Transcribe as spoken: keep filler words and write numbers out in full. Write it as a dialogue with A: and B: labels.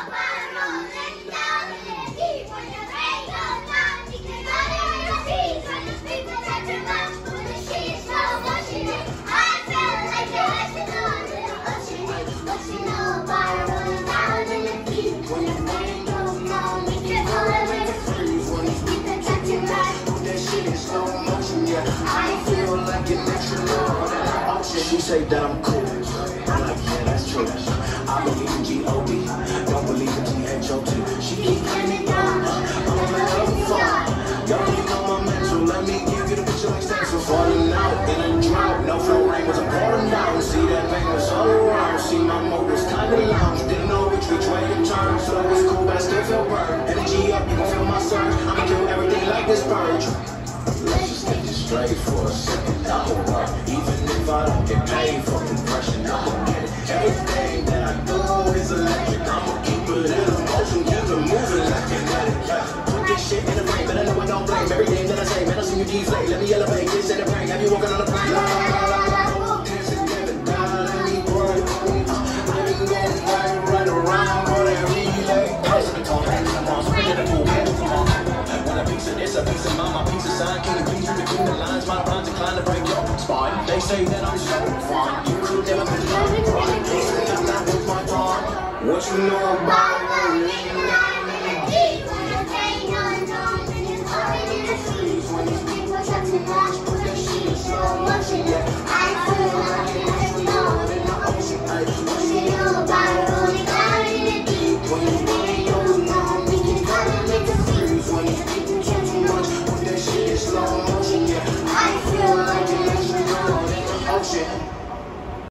A: She say that I'm cool. I'm like, yeah, that's true. I believe in G O D, don't believe in T H O T. She keep playing it down. I'm gonna have fun. Y'all you know my mental. Let me give you the picture like stencil. Falling out in a drought. No flow rain was a pouring down. See that pain was all around. See my motors kinda lounge. Didn't know which which way to turn. So it was cool, but I still feel burned. Energy up, you gon' feel my surge. I'ma kill everything like this purge. Let's just get this straight for a second. I'ma work, even if I don't get paid for compression. I'ma get it. Everything that I do is electric. I'ma keep it in motion, keep it moving like kinetic. Put this shit in the brain, but I know I don't blame everything that I say. Man, I see you deflate. Let me elevate this in the brain. Have you walking on the plane? La la la la la. Dancing, never die. Let me work. I've been going right, right around for that relay. Close to the top, hands in the palms, spinning the pool, hands in the palms. When a piece of this, a piece of mine, my piece of sign. Can you please read between the lines? My rhymes inclined to break your spine. They say that I'm so fine. You could never be like right. I'm not with my dog. What you know about me? When the pain unknown, when it's already in the streets, when these people try to match, put the shit so much in the